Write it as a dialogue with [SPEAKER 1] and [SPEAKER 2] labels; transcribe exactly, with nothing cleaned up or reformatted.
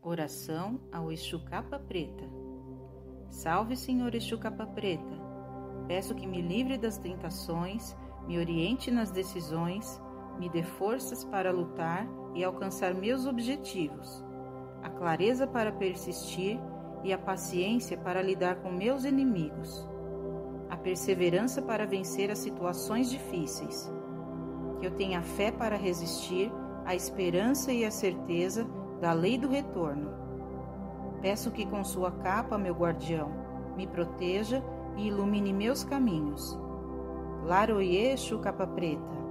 [SPEAKER 1] Oração ao Exu Capa Preta. Salve, Senhor Exu Capa Preta. Peço que me livre das tentações, me oriente nas decisões, me dê forças para lutar e alcançar meus objetivos, a clareza para persistir e a paciência para lidar com meus inimigos, a perseverança para vencer as situações difíceis, que eu tenha fé para resistir, a esperança e a certeza da lei do retorno. Peço que com sua capa, meu guardião, me proteja e ilumine meus caminhos. Laroie Exu Capa Preta.